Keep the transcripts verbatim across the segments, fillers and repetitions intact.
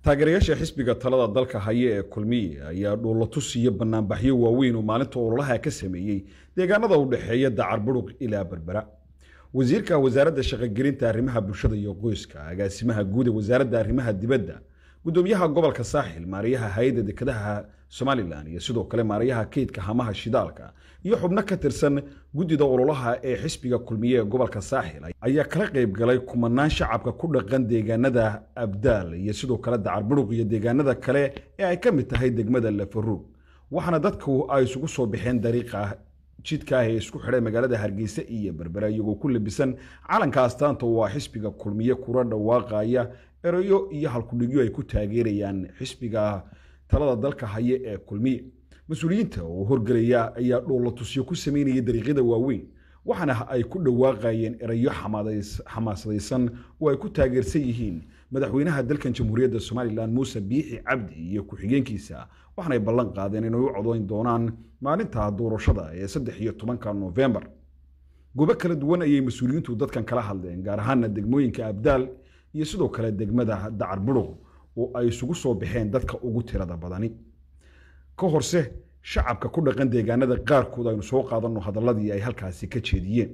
taageerayaasha xisbiga talada dalka haya ee kulmiye ayaa dhoolatus iyo banaanbaxyo waaweyn oo maalinta ololaha ka sameeyay deegaanada u dhaxeeya Dacar Buruq ilaa Berbera. wasiirka wasaaradda shaqo-gelinta arrimaha bulshada iyo qoyska, agaasimaha guud ee wasaaradda arrimaha dibadda, gudoomiyaha gobolka Saaxil, maariyaha hay'adda dekedaha Somaliland iyo sidoo kale maariyaha kaydka hamaha shidaalka iyo xubno ka tirsan guddida ololaha ee xisbiga kulmiye ee gobolka Saaxil ayaa kala qayb galay kumanaan shacabka ku dhaqan deegaanada Abdaal iyo sidoo kale Dacar Buruq iyo deegaanada kale ee ay ka mid tahay degmada Lafaruug. waxaana dadku ay isugu soo bixeen dariiqa jidka ah ee isku xidhay magaalada Hargeysa iyo Berbera iyagoo ku labisan calanka astaanta oo xisbiga kulmiye kula dhawaaqaya erayo iyo halkudhigyo ay ku taageerayaan xisbiga talada dalka haya ee kulmiye. mas'uuliyiinta oo horgalaya ayaa dhoolatusyo ku sameynayay dariiqyada waaweyn, waxaana ay ku dhawaaqayeen erayo xamaasadaysan oo ay ku taageersan yihiin madaxweynaha dalkan jamhuuriyadda Somaliland Muuse Biixi Cabdi iyo ku-xigeenkiisa, waxaana ay ballan qaadeen inay u codayn doonaan maalinta doorashada ee saddex iyo tobanka November. goobo kala duwan ayay mas'uuliyiintu dadkan kala hadleen, gaar ahaan degmooyinka Abdaal iyo sidoo kale degmada Dacar Buruq oo ay isugu soo baxeen dadka ugu tirada badani. ka horse shacabka ku dhaqan deegaanada qaarkood aynu soo qaadano hadaladii ay halkaasi ka jeediyeen.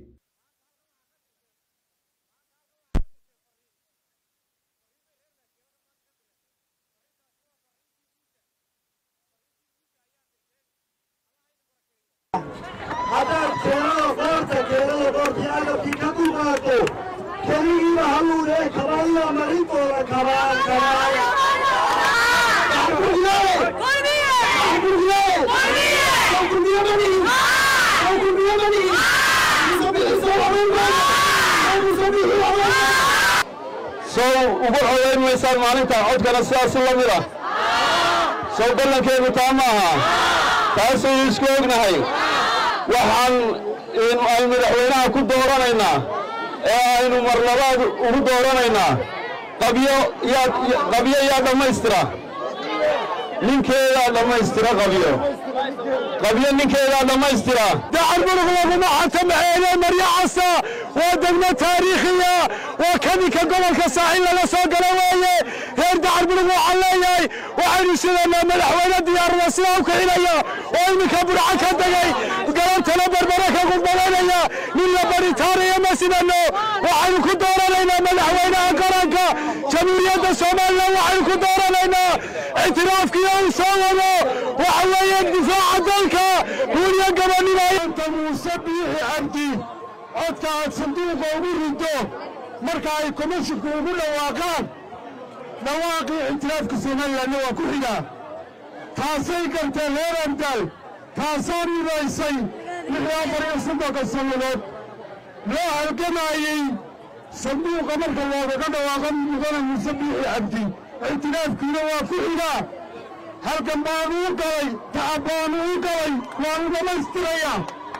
soo ugu codeyn weysaan maalinta codkana sidaas la mid ah soo ballankeedu taa maaha taasoo isku ognahay waxaan in ay madaxweynaha ku dooranaynaa ee aynu mar labaad ugu dooranaynaa qabyo yaa qabyo yaa dhammaystira ninkeeda dhammaystira qabyo qabyo ninkeeda dhammaystira. Dacar Buruq laguma xatamaxeeyay Marya Casa waa degmo taariikhiya waa kadinka gobolka Saaxil laga soo gala weeye. reer Dacar Buruq waxaa leeyahay waxaynu sidanaa madaxweyne diyaarada sida u kicinaya oo iminka Burca ka degay galantana Berbera ka gudbanaya nin la baritaanaya ma sidano waxaynu ku dooranaynaa madaxweynaha qaranka jamhuuriyadda Somaliland waxaynu ku dooranaynaa اعترافكي أو صوّنه وحوّي الدفاع ذلك هو قبلنا أنت موسى بيحي عبدي عدك صندوق ومرده مركع كوميشن كوميشن واقعان نواقع اعترافك سنة نوا كحيا تاسي كنت غير أمدال تاساني رئيسي لحوافر صندوق الصندوق لا هالقناعي صندوق مركع واقعان واقعان مغانا موسى بيحي عبدي اعترافك نوا كحيا هل كان بانو قوي تعبانو قوي وانو دمستريا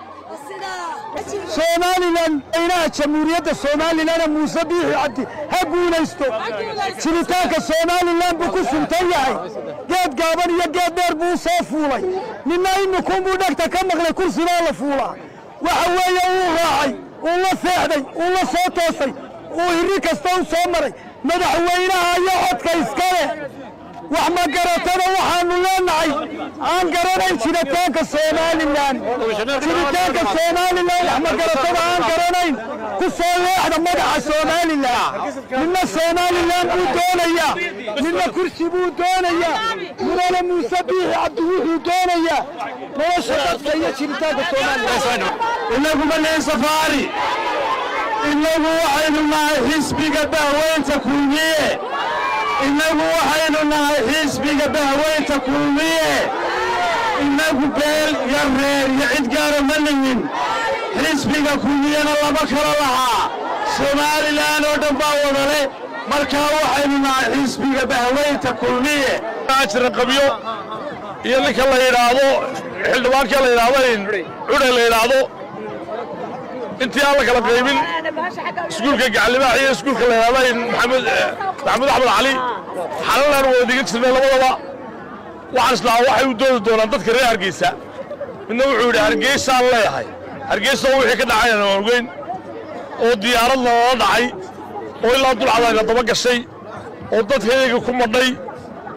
Somaliland ina jamhuuriyadda Somaliland Muuse Biixi Cabdi ha guulaysto jiritaanka Somaliland buu ku suntan yahay geed gaaban iyo geed dheer buu soo fuulay ninna inuu ku dhagta ka maqlay kursiga la fuulaa waxa weeye uu raacay uu la seexday uu la soo toosay uu hiri kasta u soo maray madaxweynaha iyo codka iskale wax ma garatana waxaanu leenahay aan garanayn jiritaanka Somaliland jiritaanka Somaliland wax ma garatana aan garanayn ku soo leexda madaxa Somaliland ninna Somaliland buu doonaya ninna kursi buu doonaya ninna Muuse Biixi Cabdi wuxuu doonaya nolosha dadka iyo jiritaanka Somaliland inagu banaan safari inagu waxaynu nahay xisbiga daaweynta kulmiye inagu waxaynu nahay xisbiga daaweynta kulmiye inagu beel yar reer iyo cid gaara ma nihin xisbiga kulmiyena lama kala lahaa Somaliland oo dhan baa wadale markaa waxaynu nahay xisbiga daaweynta kulmiye ajran qabyo iyo ninka la yiraahdo xildhibaanka la yiraahdo cudhe la yiraahdo intii aan la kala qaybin iskuulka gacalibaha iyo iskuulka la yiraahdo maxamed maxamed axmed cali xalan oo diga jirnay labadaba waxaan islaa waxay u doodi doonaan dadka reer Hargeysa midna wuxuu yiri Hargeysa leeyahay Hargeysa wixii ka dhacay aan ogeyn oo diyaarad la dhacay oo ilaa dulcada daba gashay oo dadkayga ku madhay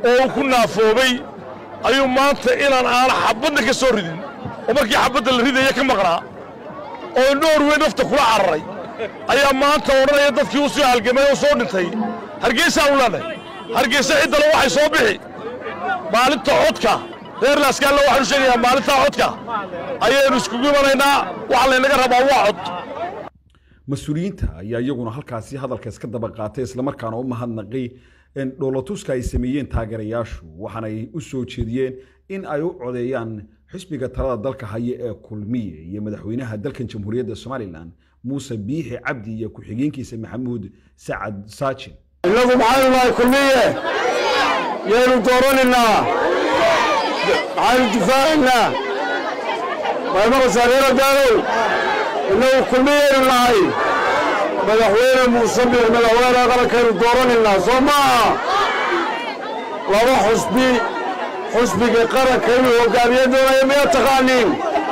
oo ku naafoobay ayuu maanta inaan aan xabadna ka soo ridin oo markii xabadda la ridaya ka maqnaa oo Norway nafta kula cararay ayaa maanta oranaya dadkii u soo halgamay oo soo dhintay Hargeysa u leedahay Hargeysa cidda waxay soo bixi maalinta codka reer laaskaal waxaan sheegayaa maalinta codka ayaynu iskugu imanaynaa waxa la inaga rabaa waa cod mas-uuliyiinta ayaa iyaguna halkaasi hadalka iska daba qaatay isla markaana u mahadnaqay in dhoolatuska ay sameeyeen taageerayaashu waxaana ay u soo jeediyeen in ay u codeeyaan xisbiga talada dalka haya ee kulmiye iyo madaxweynaha dalkan jamhuuriyadda Soomaaliland Muuse Biixi Cabdi iyo ku-xigeenkiisa Maxamuud Sacad Saajin inagu maxay nahay kulmiye yeelu dooranina maxay difaacina ma wasaarada daalow inagu kulmiye nahay madaxweyne Muuse Biixi madaxweyne qarankeenu dooranina Soomaa laba xusbi xusbiga qarankeenu hogaamiyadooda ma taqaanin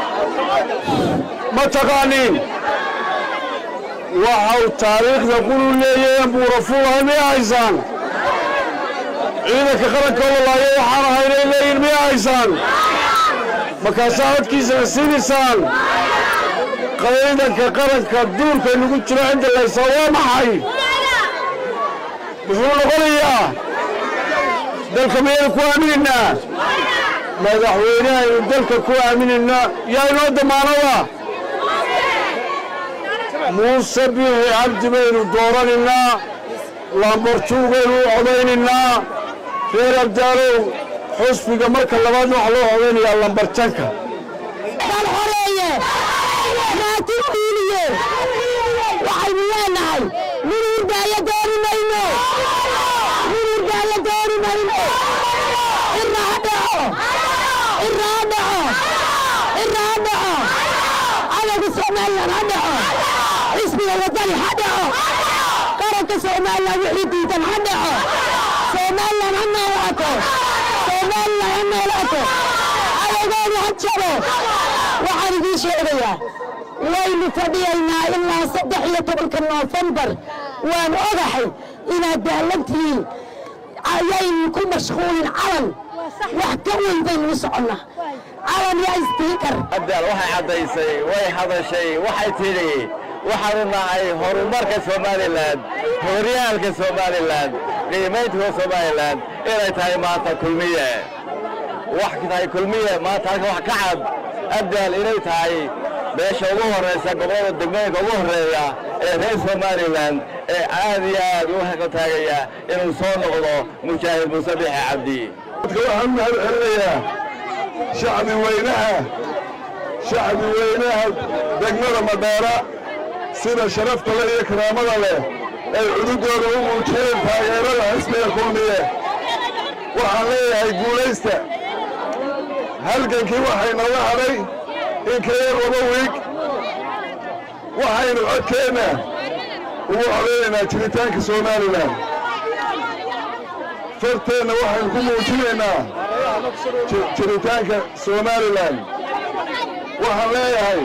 ma taqaanin waxau taariikhda qulu leeyahay buurafuulahay ma haysan ciidanka qaranka walaayo waxaan ahaynay leeyihin ma haysan markaasaa codkiisa siinaysan ciidanka qaranka duurka nagu jiro cinda laysa waa maxay muxuu noqonayaa dalka miyaynu ku aaminaynaa madaxweynaha aynu dalka ku aaminaynaa yaa inoo damaanada Muuse Biixi Cabdi baynu dooranaynaa lambartuugaynu u codaynaynaa reer abdaalow xusbiga marka labaad waxa loo codaynayaa lambarjanka xoreeye maatin diiliye waxaynu leenahay minurdaaya dooni mayno minurdaaya dooni mayno irraa dhaco irraa dhaco irraa dhaco adagu Soomaaliland ha dhaco xisbiga wadani ha dhaco qaranka Soomaaliland wixii diidan ha dhaco Soomaaliland ha noolaato Soomaaliland ha noolaato adagoodu ha jabo waxaan idiin sheegayaa waynu fadhiyaynaa ilaa saddex iyo tobanka Noofembar waan ogahay inaad daalantihiin ayaynu ku mashquulin calan wax ka weyn baynu u soconnaa calan yaa istiikar abdaal waxay caddaysay way hadashay waxay tidhi waxaanu nahay horumarka Soomaaliland horyaalka Soomaaliland qiimaynta Soomaaliland inay tahay maanta kulmiye wax tahay kulmiye maanta wax ka cad abdaal inay tahay beesha ugu horeysa gobolada degmooyinka ugu horeeya ee reer Soomaaliland ee aad iyo aad u haga taagaya inuu soo noqdo mujaahid Muuse Biixi Cabdi waxaan mahadcelinayaa shacbi weynaha shacbi weynaha degmada Madheera sida sharafta leh iyo karaamada leh ay cududooda u muujiyeen taageerada xisbiga kulmiye waxaan leeyahay guulaysta halgankii waxay nooga hadhay in ka yar laba wiig waxaynu codkeenna ugu codaynaynaa jiritaanka Soomaaliland farteenna waxaynu ku muujinaynaa jiritaanka Soomaaliland waxaan leeyahay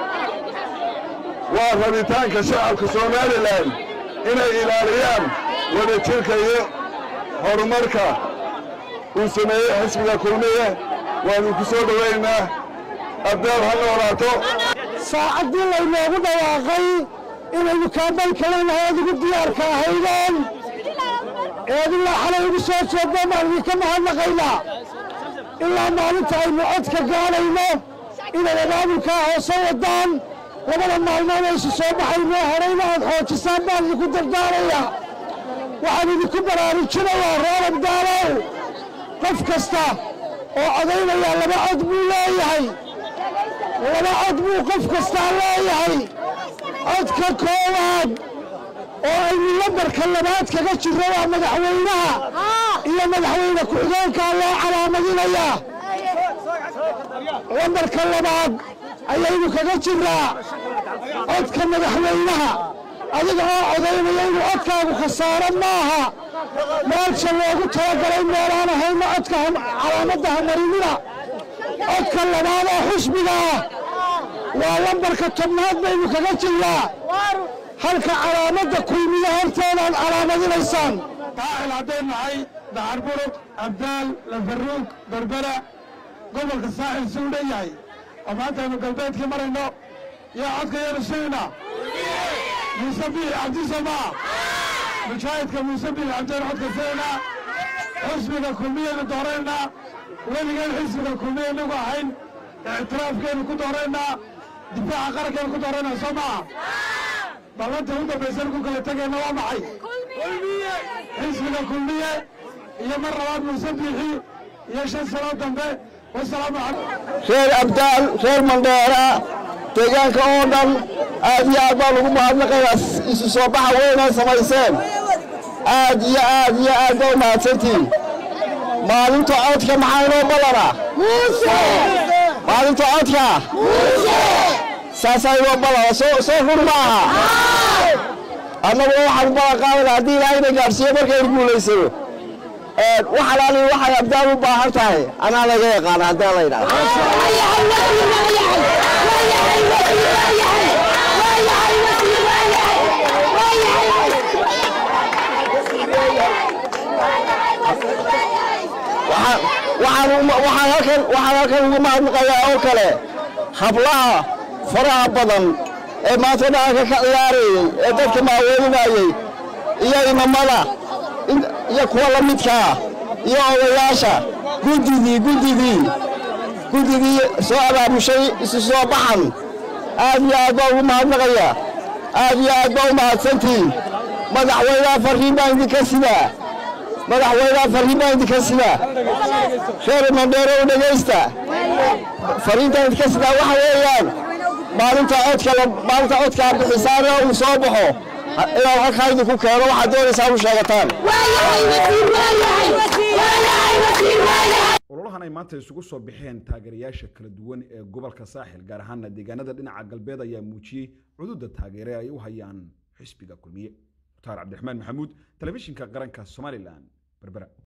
waa rabitaanka shacabka Soomaaliland inay ilaaliyaan wadajirka iyo horumarka uu sameeyey xisbiga kulmiye waanu ku soo dhaweynaa abdaal ha noolaato saacadii laynoogu dhawaaqay inaynu kaambay kaleenahay adigu diyaarka ahaydeen eedilaa xalay ugu soo jeednoo baan idinka mahadnaqaynaa ilaa maalinta aynu codka gaadhayno inay abaabulkaa hoose wadaan labada maalmood aysu soo baxaynoo horeyna aad xoojisaan baan idinku dardaarayaa waxaan idinku baraarujinayaa reer abdaalow qof kasta oo codaynaya laba cod buu leeyahay laba cod buu qof kastaa leeyahay codka koowaad oo aynu lambarka labaad kaga jirro waa madaxweynaha iyo madaxweyne ku-xigeenkaa loo calaamadinayaa lambarka labaad ayaynu kaga jirraa codka madaxweynaha adiga oo codaynaya inuu codkaagu khasaaro maaha meelsha loogu talagalay meelaan ahayna codka calaamadda hamarinina codka labaad oo xusbiga ah waa lambarka tobnaad baynu kaga jirnaa halka calaamadda kulmiye horteedaan calaamadinaysaan taacil haddeen nahay دعربروك أبدال لفروك بربرة قبل الساحل السعودية وما أنت من قلبيت كمرينو يا عدك يا رسولنا مسبيح عبد السماء مشاهدك مسبيح عبد عدك سينا حسبك كلية دورينا وين قال حسبك كلية نقاحين اعتراف كانوا كدورينا دفاع قرار كانوا كدورينا سماء بلانت هودا بيسالكم كلا تجينا ومعي حسبك كلية يا مرة واحد مسبيحي يا شان صلاة دنبه والسلام عليكم خير أبدال خير مندورة تجان كأوندم أدي أبغى لكم بعض نقاش الصباح وين سمايسين أدي أدي أدي ما تسيتي ما أنتوا عودك معانا بلرا موسى ما أنتوا عودك موسى ساساي وبلرا سو سو فرما أنا بروح أبغى قاول عدي لا ينقرسي بركة يقول يسوي وحلالي وحي أبدال وباهرتاي أنا لا جاي قانا أبدال لا يدعي waxaan waxaan halkan waxaan halkan ugu mahadnaqayaa oo kale hablaha faraha badan ee maanta dhaanka ka ciyaarayay ee dadka maaweelinayay iyo imamada iyo kuwa la midka ah iyo odayaasha guddigii guddigii guddigii soo abaamushay isu soo baxan aad iyo aad baa ugu mahadnaqayaa aad iyo aad baa u mahadsantihiin madaxweynaha fariin baan idinka sidaa madaxweynaha fariin baan idinka sidaa خير من ديره ودقيسته فرينتا يتكسد واحد ويان مالنتا عودك مالنتا عودك بحسابه وصوبحه إلى الحق هيدي كوكا واحد دور يساوي شغلتان ololahan ay maanta isugu soo bixeen taageerayaasha kala duwan ee gobolka saaxil gaar ahaan deegaanada dhinaca galbeed ayaa muujiyay cududa taageere ay u hayaan xisbiga kulmiye Mukhtaar Cabdiraxmaan Maxamuud telefishinka qaranka Soomaaliland Berbera.